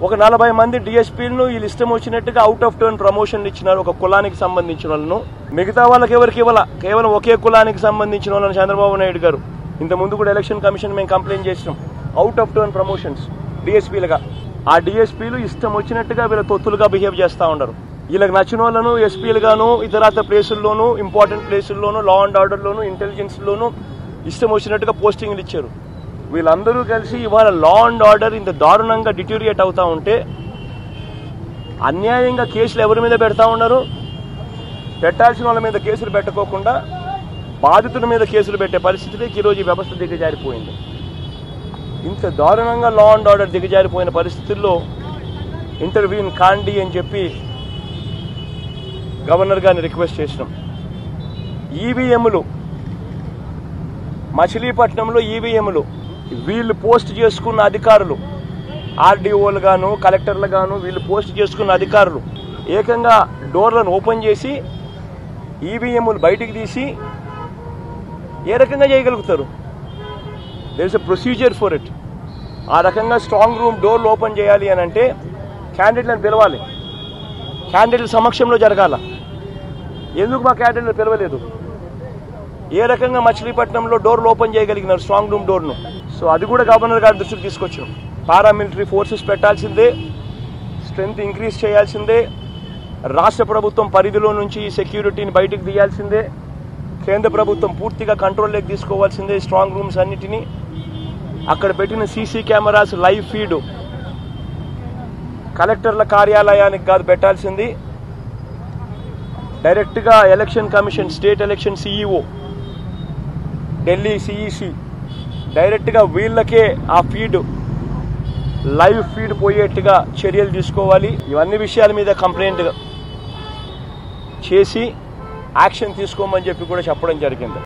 ఒక 40 మంది డిఎస్పీలను వీళ్ళు ఇష్టం వచ్చినట్టుగా అవుట్ ఆఫ్ టర్న్ ప్రమోషన్లు ఇచ్చినారు ఒక కులానికి సంబంధించిన వాళ్ళను. మిగతా వాళ్ళకి ఎవరికి ఇవ్వాల, కేవలం ఒకే కులానికి సంబంధించిన వాళ్ళని చంద్రబాబు నాయుడు గారు ఇంత ముందు కూడా ఎలక్షన్ కమిషన్ మేము కంప్లైంట్ చేసినాం. అవుట్ ఆఫ్ టర్న్ ప్రమోషన్స్ డిఎస్పీలుగా, ఆ డిఎస్పీలు ఇష్టం వచ్చినట్టుగా వీళ్ళ తొత్తులుగా బిహేవ్ చేస్తూ ఉండరు. వీళ్ళకి నచ్చిన వాళ్ళను ఎస్పీలుగాను ఇతరత్ర ప్లేసుల్లోనూ ఇంపార్టెంట్ ప్లేసుల్లోనూ లా అండ్ ఆర్డర్లోనూ ఇంటెలిజెన్స్లోనూ ఇష్టం వచ్చినట్టుగా పోస్టింగ్లు ఇచ్చారు. వీళ్ళందరూ కలిసి ఇవాళ లా అండ్ ఆర్డర్ ఇంత దారుణంగా డిటోరియేట్ అవుతా ఉంటే అన్యాయంగా కేసులు ఎవరి మీద పెడతా ఉన్నారు? పెట్టాల్సిన వాళ్ళ మీద కేసులు పెట్టకోకుండా బాధితుల మీద కేసులు పెట్టే పరిస్థితికి ఈరోజు ఈ వ్యవస్థ దిగజారిపోయింది. ఇంత దారుణంగా లా అండ్ ఆర్డర్ దిగజారిపోయిన పరిస్థితుల్లో ఇంటర్వ్యూన్ కాండి అని చెప్పి గవర్నర్ గారిని రిక్వెస్ట్ చేసినాం. ఈవీఎంలు మచిలీపట్నంలో ఈవీఎంలు వీళ్ళు పోస్ట్ చేసుకున్న అధికారులు, ఆర్డీఓలు గాను కలెక్టర్లు గాను వీళ్ళు పోస్ట్ చేసుకున్న అధికారులు ఏకంగా డోర్లను ఓపెన్ చేసి ఈవీఎంలు బయటికి తీసి ఏ రకంగా చేయగలుగుతారు? There is a procedure for it. ఆ రకంగా స్ట్రాంగ్ రూమ్ డోర్లు ఓపెన్ చేయాలి అని అంటే క్యాండిడేట్లను పిలవాలి, క్యాండిడేట్ల సమక్షంలో జరగాల. ఎందుకు మా క్యాండిడేట్లు పిలవలేదు? ఏ రకంగా మచిలీపట్నంలో డోర్లు ఓపెన్ చేయగలిగినారు స్ట్రాంగ్ రూమ్ డోర్ను? సో అది కూడా గవర్నర్ గారి దృష్టికి తీసుకొచ్చాం. పారామిలిటరీ ఫోర్సెస్ పెట్టాల్సిందే, స్ట్రెంగ్త్ ఇంక్రీజ్ చేయాల్సిందే, రాష్ట్ర ప్రభుత్వం పరిధిలో నుంచి సెక్యూరిటీని బయటికి తీయాల్సిందే, కేంద్ర ప్రభుత్వం పూర్తిగా కంట్రోల్లోకి తీసుకోవాల్సిందే స్ట్రాంగ్ రూమ్స్ అన్నిటినీ. అక్కడ పెట్టిన సీసీ కెమెరాస్ లైవ్ ఫీడ్ కలెక్టర్ల కార్యాలయానికి కాదు పెట్టాల్సింది, డైరెక్ట్గా election commission, state election CEO, Delhi CEC డైరెక్ట్గా వీళ్ళకే ఆ ఫీడ్ లైవ్ ఫీడ్ పోయేట్టుగా చర్యలు తీసుకోవాలి. ఇవన్నీ విషయాల మీద కంప్లైంట్ చేసి యాక్షన్ తీసుకోమని చెప్పి కూడా చెప్పడం జరిగింది.